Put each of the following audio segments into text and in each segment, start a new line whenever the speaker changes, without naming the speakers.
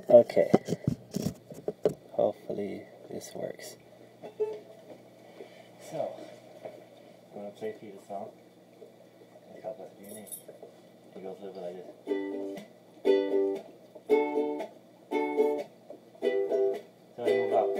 Okay. Hopefully this works. So, I'm going to play for you the song. It's called Blessed Be Your Name. It goes a little bit like this. So I move out.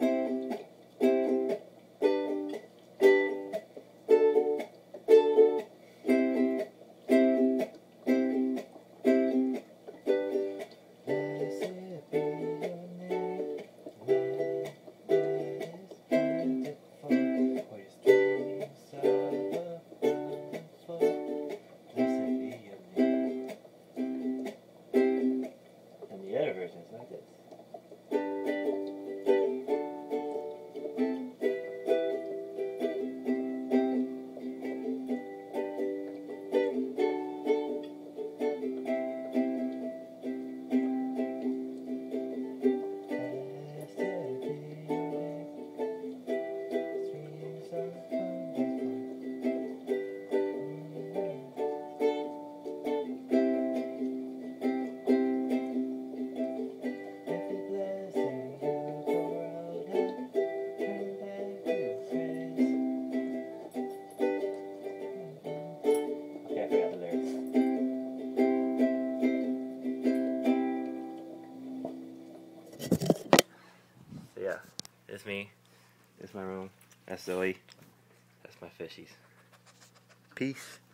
The other version is like this. So yeah, it's me. It's my room. That's Zoe. That's my fishies. Peace.